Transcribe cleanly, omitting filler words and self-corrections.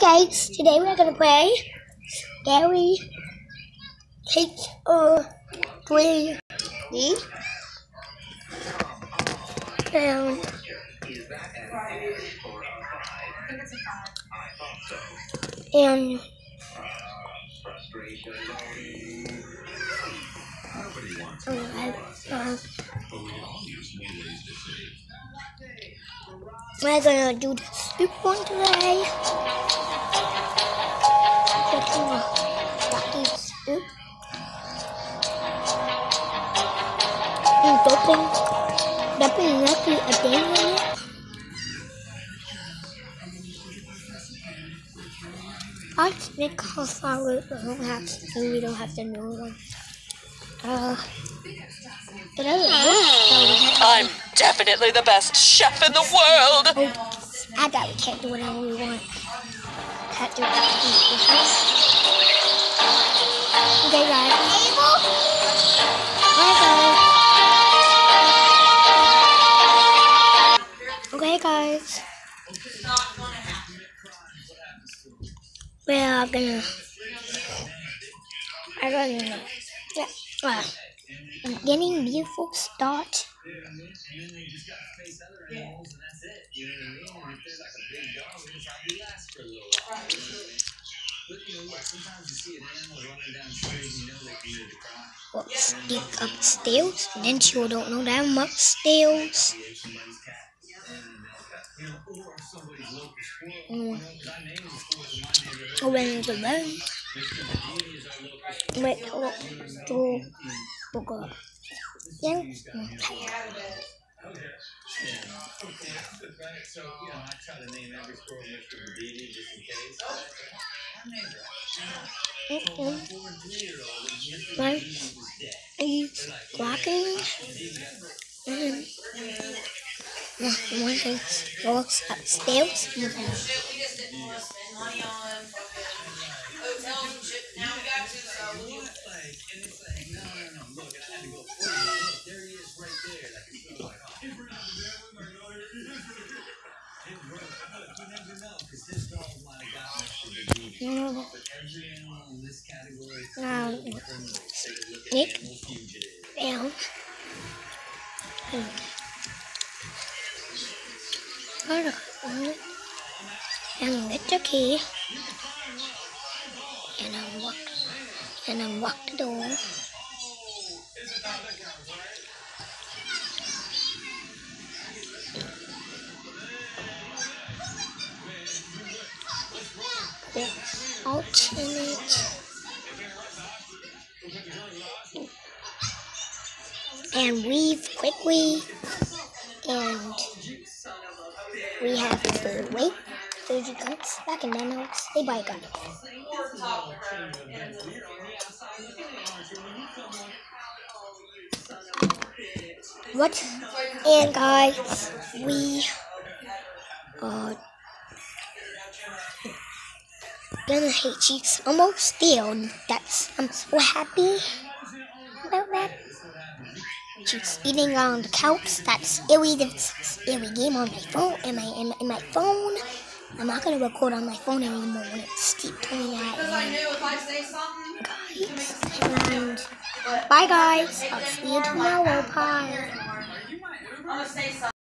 Okay, today we're gonna play Gary Takes a 3D and we're gonna do the soup one today. Soup. Dumping a thing in it. I think cauliflower we don't have to know one. I'm definitely the best chef in the world! Oh, I thought we can't do whatever we want. Can't do whatever we want. Okay, guys. Okay, guys. We're gonna. I'm getting beautiful start. Well, stick up stairs, and then you don't know that much stairs. When the bed. Wait, hold on. Go. Yeah. Right? He's blocking. One thing goes upstairs. Now, Nick down. And get the key. And unlock the door. Alternate and weave quickly, and we have to wait 30 seconds back in 9 minutes. Hey, bye guys. What? And guys, we are gonna hate cheeks almost still. I'm so happy about that. She's eating on the couch. That's eerie game on my phone. In my phone. I'm not gonna record on my phone anymore when it's doing that. And bye guys. I'll see you tomorrow. Bye.